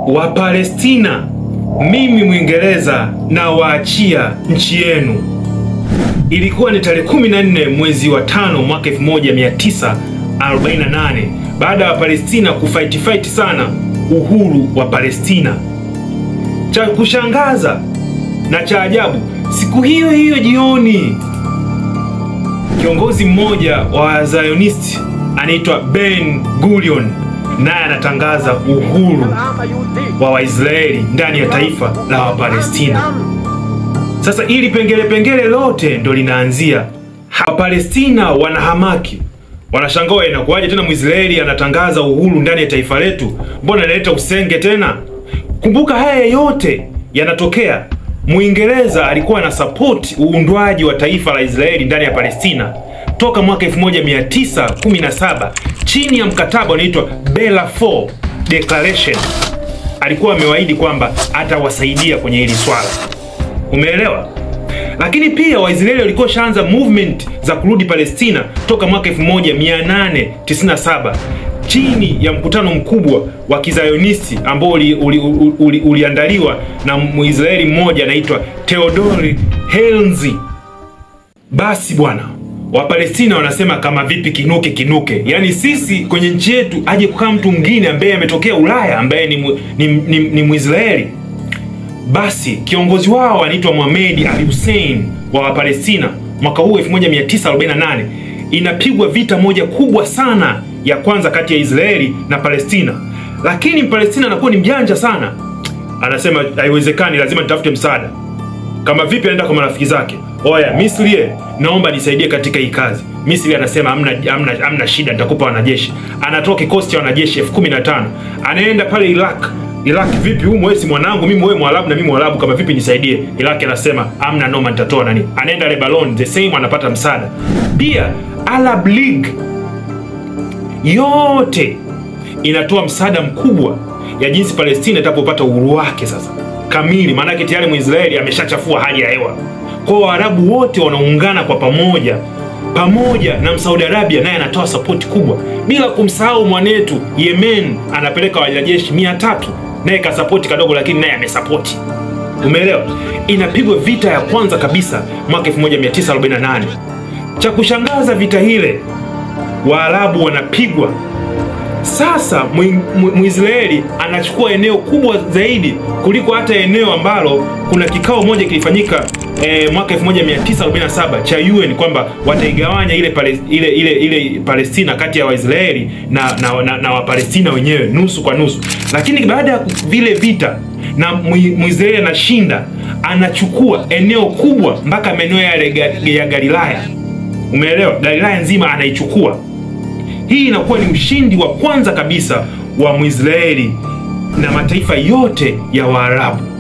Wa Palestina, mimi Mwingereza na waachia nchi yenu. Ilikuwa ni tarehe 14 mwezi wa 5 mwaka 1948 baada ya Palestina kufight sana uhuru wa Palestina. Cha kushangaza na cha ajabu, siku hiyo hiyo jioni, kiongozi mmoja wa Zionisti anaitwa Ben Gurion naye anatangaza uhuru wa Waisraeli ndani ya taifa la Wapalestina. Sasa ili pengele lote ndo linaanzia. Wapalestina wanahamaki, wanashangaa inakuwaje tena Mwisraeli anatangaza uhuru ndani ya taifa letu? Mbona analeta usenge tena? Kumbuka haya yote yanatokea, Muingereza alikuwa na support uundwaji wa taifa la Israeli ndani ya Palestina toka mwaka 1917 chini ya mkataba unaitwa Balfour Declaration. Alikuwa amewaahidi kwamba atawasaidia kwenye hili swala. Umeelewa? Lakini pia Waisraeli walikuwa shaanza movement za kurudi Palestina toka mwaka 1897 chini ya mkutano mkubwa wa Kizionisti ambao uliandaliwa na Mwisraeli mmoja anaitwa Theodore Herzl. Basi bwana, Wapalestina wanasema kama vipi kinuke. Yaani sisi kwenye nchi yetu aje kukaa mtu mwingine ambaye ametokea Ulaya ambaye ni Mwisraeli. Basi kiongozi wao anaitwa Mohamed al-Hussein wa Wapalestina. Mwaka huu 1948 inapigwa vita moja kubwa sana ya kwanza kati ya Israeli na Palestina. Lakini Palestina anakuwa ni mjanja sana. Anasema haiwezekani, lazima nitafute msaada. Kama vipi anaenda kwa marafiki zake. Oya, Misri, naomba nisaidie katika hii kazi. Misri anasema hamna shida, nitakupa wanajeshi. Anatoa kikosi cha wanajeshi 15,000. Anaenda pale Iraq. Vipi huyu mwezi mwanangu, mimi wewe Mwarabu na mimi Mwarabu, kama vipi nisaidie? Iraq anasema hamna noma, nitatoa nani. Anaenda Lebanon, the same, anapata msaada. Pia Arab League yote inatoa msaada mkubwa ya jinsi Palestina itapopata uhuru wake sasa kamili, maana yake tayari Mwisraeli ameshachafua hali ya hewa. Kwa Waarabu wote wanaungana kwa pamoja na Saudi Arabia naye anatoa support kubwa, bila kumsahau mwanetu Yemen anapeleka wanajeshi 300 naye ka support kadogo, lakini naye amesupport. Umeelewa? Inapigwa vita ya kwanza kabisa mwaka 1948. Cha kushangaza, vita hile Waarabu wanapigwa. Sasa Mwisraeli anachukua eneo kubwa zaidi kuliko hata eneo ambalo kuna kikao moja kilifanyika mwaka 1947 cha UN kwamba wataigawanya ile Palestina kati ya Waisraeli na Wapalestina wenyewe nusu kwa nusu. Lakini baada ya vile vita na Mwisraeli anashinda, anachukua eneo kubwa mpaka maeneo ya Galilaya. Umeelewa? Galilaya nzima anaichukua. Hii inakuwa ni ushindi wa kwanza kabisa wa Mwisraeli na mataifa yote ya Waarabu.